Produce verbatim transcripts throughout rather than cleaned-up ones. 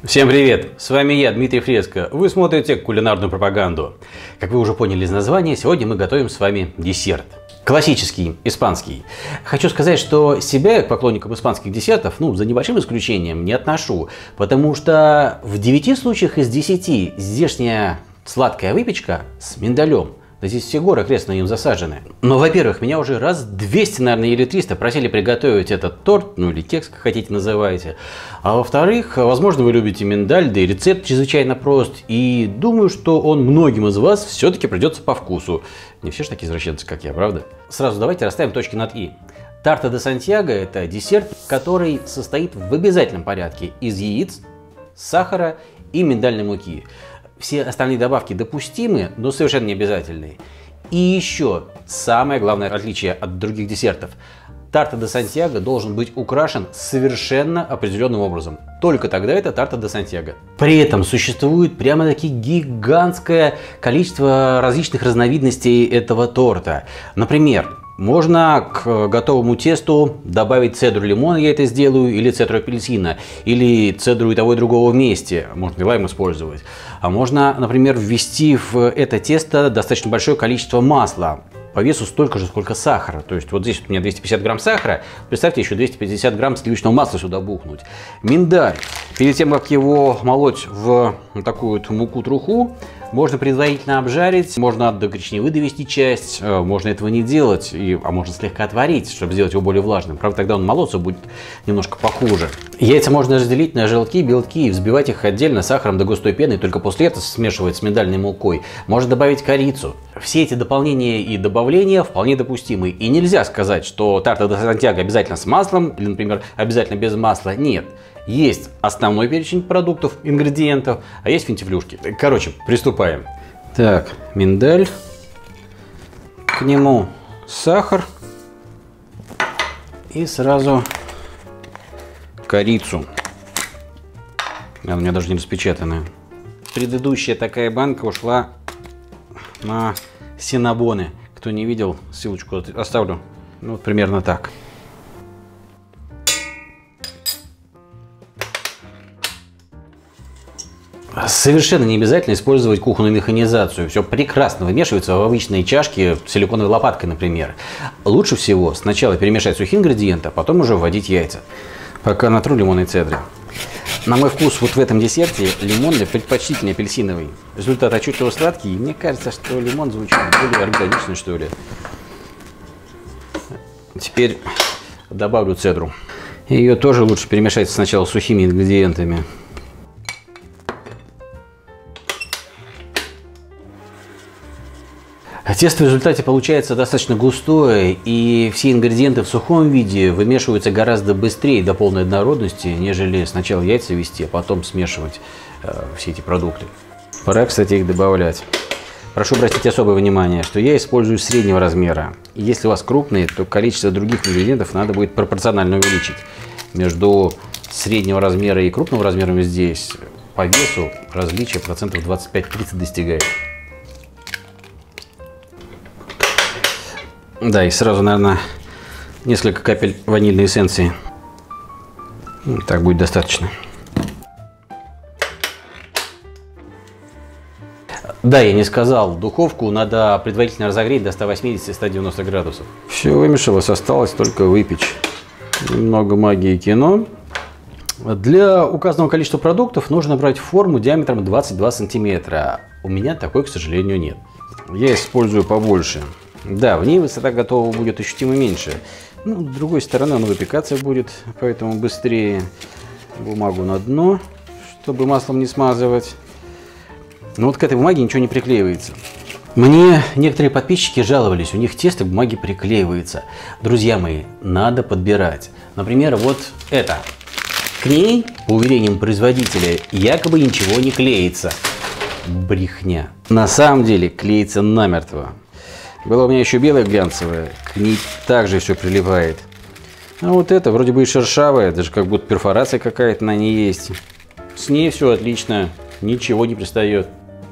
Всем привет! С вами я, Дмитрий Фреско. Вы смотрите кулинарную пропаганду. Как вы уже поняли из названия, сегодня мы готовим с вами десерт. Классический, испанский. Хочу сказать, что себя я к поклонникам испанских десертов, ну, за небольшим исключением, не отношу. Потому что в девяти случаях из десяти здешняя сладкая выпечка с миндалем. Да здесь все горы окрестно им засажены. Но, во-первых, меня уже раз двести, наверное, или триста просили приготовить этот торт, ну или кекс, как хотите называйте. А во-вторых, возможно, вы любите миндаль, да и рецепт чрезвычайно прост. И думаю, что он многим из вас все-таки придется по вкусу. Не все же такие извращенцы, как я, правда? Сразу давайте расставим точки над «и». Тарта де Сантьяго – это десерт, который состоит в обязательном порядке из яиц, сахара и миндальной муки. Все остальные добавки допустимы, но совершенно не обязательные. И еще самое главное отличие от других десертов. Тарта де Сантьяго должен быть украшен совершенно определенным образом. Только тогда это тарта де Сантьяго. При этом существует прямо-таки гигантское количество различных разновидностей этого торта. Например, можно к готовому тесту добавить цедру лимона, я это сделаю, или цедру апельсина, или цедру и того и другого вместе, можно и лайм использовать. А можно, например, ввести в это тесто достаточно большое количество масла, по весу столько же, сколько сахара. То есть вот здесь у меня двести пятьдесят грамм сахара, представьте, еще двести пятьдесят грамм сливочного масла сюда бухнуть. Миндаль. Перед тем, как его молоть в такую вот муку-труху, можно предварительно обжарить, можно до гречневой довести часть, можно этого не делать, и, а можно слегка отварить, чтобы сделать его более влажным. Правда, тогда он молоться будет немножко похуже. Яйца можно разделить на желтки, белки и взбивать их отдельно сахаром до густой пены, и только после этого смешивать с миндальной мукой. Можно добавить корицу. Все эти дополнения и добавления вполне допустимы. И нельзя сказать, что тарта де Сантьяго обязательно с маслом, или, например, обязательно без масла. Нет. Есть основной перечень продуктов, ингредиентов, а есть финтифлюшки. Короче, приступаем. Так, миндаль. К нему сахар. И сразу корицу. Она у меня даже не распечатанная. Предыдущая такая банка ушла на синнабоны. Кто не видел, ссылочку оставлю. Ну, вот примерно так. Совершенно не обязательно использовать кухонную механизацию. Все прекрасно вымешивается в обычные чашки силиконовой лопаткой, например. Лучше всего сначала перемешать сухие ингредиенты, а потом уже вводить яйца. Пока натру лимонной цедры. На мой вкус вот в этом десерте лимонный предпочтительнее апельсиновый. Результат отчетливо сладкий, и мне кажется, что лимон звучит более органично, что ли. Теперь добавлю цедру. Ее тоже лучше перемешать сначала с сухими ингредиентами. Тесто в результате получается достаточно густое, и все ингредиенты в сухом виде вымешиваются гораздо быстрее до полной однородности, нежели сначала яйца ввести, а потом смешивать э, все эти продукты. Пора, кстати, их добавлять. Прошу обратить особое внимание, что я использую среднего размера. И если у вас крупные, то количество других ингредиентов надо будет пропорционально увеличить. Между среднего размера и крупного размера здесь по весу различие процентов двадцать пять-тридцать достигает. Да, и сразу, наверное, несколько капель ванильной эссенции. Так будет достаточно. Да, я не сказал, духовку надо предварительно разогреть до ста восьмидесяти — ста девяноста градусов. Все вымешалось, осталось только выпечь. Немного магии кино. Для указанного количества продуктов нужно брать форму диаметром двадцать два сантиметра. У меня такой, к сожалению, нет. Я использую побольше. Да, в ней высота готового будет ощутимо меньше. Ну, с другой стороны, он выпекаться будет, поэтому быстрее бумагу на дно, чтобы маслом не смазывать. Но вот к этой бумаге ничего не приклеивается. Мне некоторые подписчики жаловались, у них тесто к бумаге приклеивается. Друзья мои, надо подбирать. Например, вот это. К ней, по уверениям производителя, якобы ничего не клеится. Брехня. На самом деле клеится намертво. Было у меня еще белое глянцевое, к ней также все прилипает. А вот это вроде бы и шершавое, даже как будто перфорация какая-то на ней есть. С ней все отлично, ничего не пристает.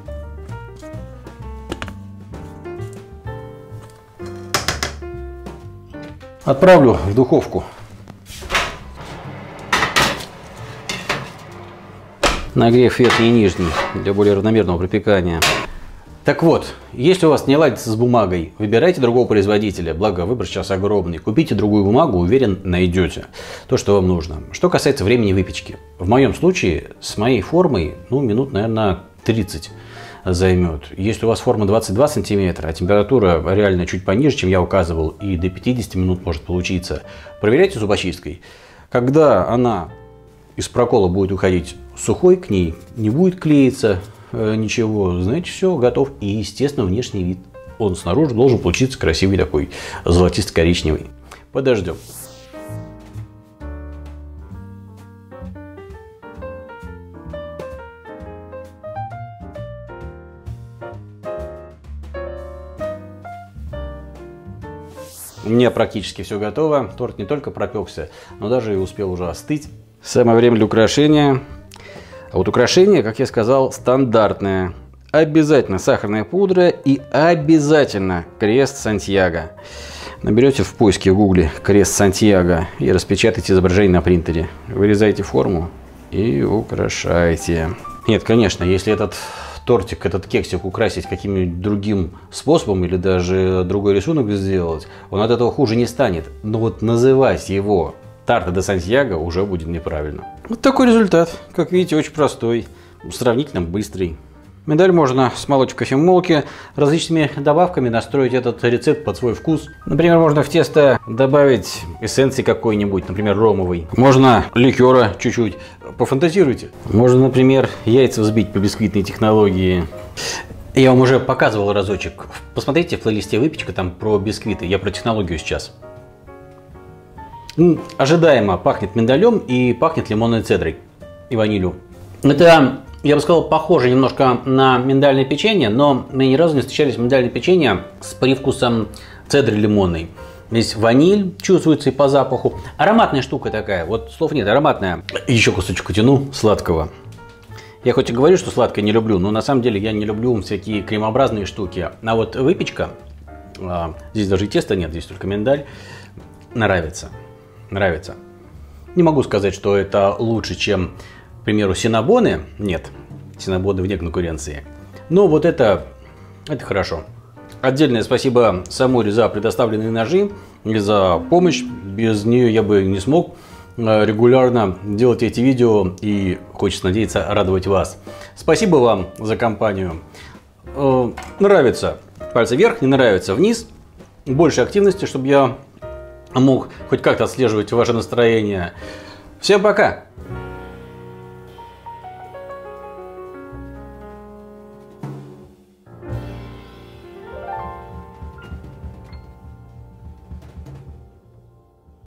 Отправлю в духовку. Нагрев верхний и нижний для более равномерного пропекания. Так вот, если у вас не ладится с бумагой, выбирайте другого производителя, благо выбор сейчас огромный. Купите другую бумагу, уверен, найдете то, что вам нужно. Что касается времени выпечки. В моем случае с моей формой, ну, минут, наверное, тридцать займет. Если у вас форма двадцать два сантиметра, а температура реально чуть пониже, чем я указывал, и до пятидесяти минут может получиться, проверяйте зубочисткой. Когда она из прокола будет уходить сухой, к ней не будет клеиться ничего, знаете, все, готов. И, естественно, внешний вид. Он снаружи должен получиться красивый такой, золотисто-коричневый. Подождем. У меня практически все готово. Торт не только пропекся, но даже и успел уже остыть. Самое время для украшения. А вот украшение, как я сказал, стандартное. Обязательно сахарная пудра и обязательно крест Сантьяго. Наберете в поиске в гугле крест Сантьяго и распечатайте изображение на принтере. Вырезайте форму и украшайте. Нет, конечно, если этот тортик, этот кексик украсить каким-нибудь другим способом или даже другой рисунок сделать, он от этого хуже не станет. Но вот называть его тарта де Сантьяго уже будет неправильно. Вот такой результат. Как видите, очень простой, сравнительно быстрый. Миндаль можно смолоть в кофемолке, различными добавками настроить этот рецепт под свой вкус. Например, можно в тесто добавить эссенции какой-нибудь, например, ромовой. Можно ликера чуть-чуть. Пофантазируйте. Можно, например, яйца взбить по бисквитной технологии. Я вам уже показывал разочек. Посмотрите в плейлисте выпечка, там про бисквиты. Я про технологию сейчас. Ожидаемо пахнет миндалем и пахнет лимонной цедрой и ванилью. Это, я бы сказал, похоже немножко на миндальное печенье, но мне ни разу не встречались миндальные печенья с привкусом цедры лимонной. Здесь ваниль чувствуется и по запаху. Ароматная штука такая, вот слов нет, ароматная. Еще кусочек утяну сладкого. Я хоть и говорю, что сладкое не люблю, но на самом деле я не люблю всякие кремообразные штуки. А вот выпечка, здесь даже и теста нет, здесь только миндаль, нравится. Нравится. Не могу сказать, что это лучше, чем, к примеру, синнабоны. Нет, синнабоны вне конкуренции. Но вот это, это хорошо. Отдельное спасибо Самуре за предоставленные ножи и за помощь. Без нее я бы не смог регулярно делать эти видео и, хочется надеяться, радовать вас. Спасибо вам за компанию. Нравится пальцы вверх, не нравится вниз. Больше активности, чтобы я мог хоть как-то отслеживать ваше настроение. Всем пока!